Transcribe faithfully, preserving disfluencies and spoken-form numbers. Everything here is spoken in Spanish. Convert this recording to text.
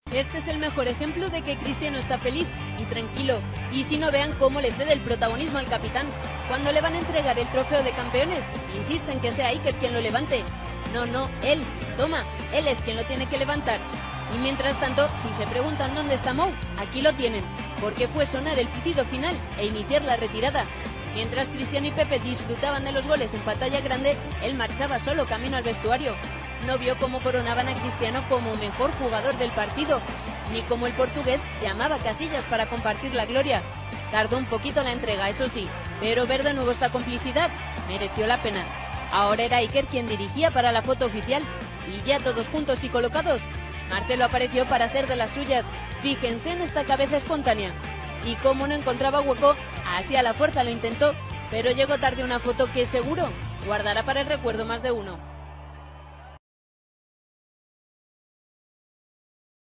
Este es el mejor ejemplo de que Cristiano está feliz y tranquilo. Y si no, vean cómo le cede el protagonismo al capitán. Cuando le van a entregar el trofeo de campeones, insisten que sea Iker quien lo levante. No, no, él. Toma, él es quien lo tiene que levantar. Y mientras tanto, si se preguntan dónde está Mou, aquí lo tienen, porque fue sonar el pitido final e iniciar la retirada. Mientras Cristiano y Pepe disfrutaban de los goles en pantalla grande, él marchaba solo camino al vestuario. No vio cómo coronaban a Cristiano como mejor jugador del partido, ni cómo el portugués llamaba a Casillas para compartir la gloria. Tardó un poquito la entrega, eso sí, pero ver de nuevo esta complicidad mereció la pena. Ahora era Iker quien dirigía para la foto oficial, y ya todos juntos y colocados, Marcelo apareció para hacer de las suyas. Fíjense en esta cabeza espontánea. Y como no encontraba hueco, así a la fuerza lo intentó, pero llegó tarde una foto que seguro guardará para el recuerdo más de uno.